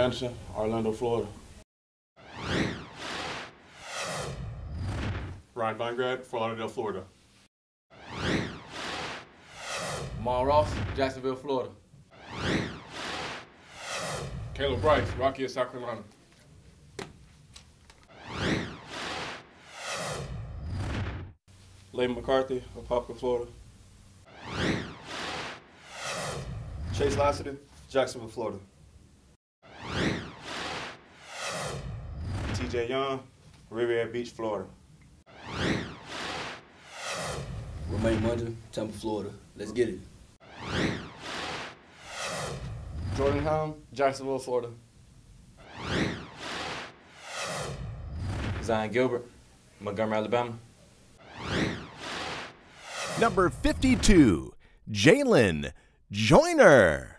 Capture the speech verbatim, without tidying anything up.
Anderson, Orlando, Florida. Ryan Vinograd, Fort Lauderdale, Florida. Jamal Ross, Jacksonville, Florida. Caleb Bryce, Rocky, South Carolina. Layton McCarthy, Apopka, Florida. Chase Lassiter, Jacksonville, Florida. T J Young, Riviera Beach, Florida. Romaine Munja, Tampa, Florida. Let's get it. Jordan Helm, Jacksonville, Florida. Zion Gilbert, Montgomery, Alabama. Number fifty-two, Jalen Joyner.